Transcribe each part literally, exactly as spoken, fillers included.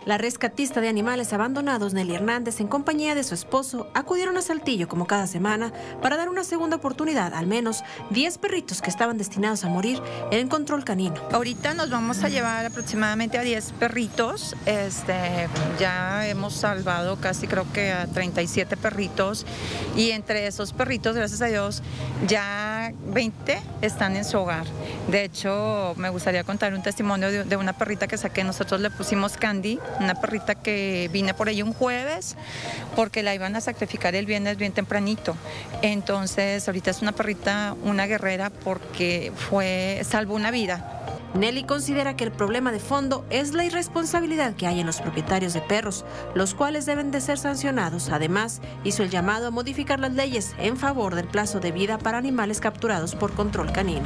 La rescatista de animales abandonados, Nelly Hernández, en compañía de su esposo, acudieron a Saltillo como cada semana para dar una segunda oportunidad a al menos diez perritos que estaban destinados a morir en control canino. Ahorita nos vamos a llevar aproximadamente a diez perritos. Este, ya hemos salvado casi creo que a treinta y siete perritos y entre esos perritos, gracias a Dios, ya veinte están en su hogar. De hecho, me gustaría contar un testimonio de, de una perrita que saqué. Nosotros le pusimos Candy, una perrita que vine por ella un jueves porque la iban a sacrificar el viernes bien tempranito. Entonces, ahorita es una perrita, una guerrera, porque fue, salvó una vida. Nelly considera que el problema de fondo es la irresponsabilidad que hay en los propietarios de perros, los cuales deben de ser sancionados. Además, hizo el llamado a modificar las leyes en favor del plazo de vida para animales capturados por control canino.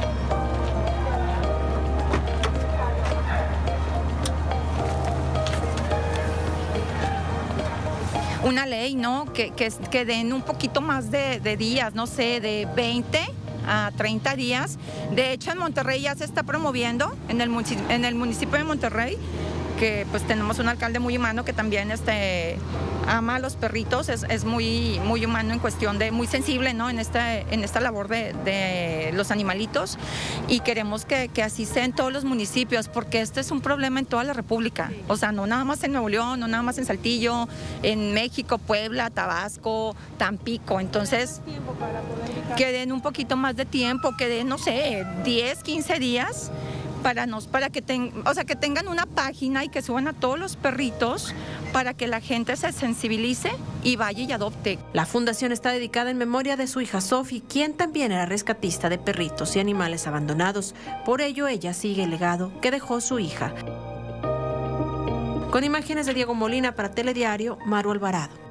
Una ley, ¿no? Que, que, que den un poquito más de, de días, no sé, de veinte a treinta días. De hecho, en Monterrey ya se está promoviendo, en el, en el municipio de Monterrey, que pues tenemos un alcalde muy humano que también este, ama a los perritos, es, es muy, muy humano en cuestión de, muy sensible, ¿no? en, esta, en esta labor de, de los animalitos, y queremos que, que así sea en todos los municipios, porque este es un problema en toda la República, o sea, no nada más en Nuevo León, no nada más en Saltillo, en México, Puebla, Tabasco, Tampico. Entonces, que den un poquito más de tiempo, que den, no sé, diez, quince días, para nos, para que ten, o sea, que tengan una página y que suban a todos los perritos para que la gente se sensibilice y vaya y adopte. La fundación está dedicada en memoria de su hija Sophie, quien también era rescatista de perritos y animales abandonados. Por ello, ella sigue el legado que dejó su hija. Con imágenes de Diego Molina para Telediario, Maru Alvarado.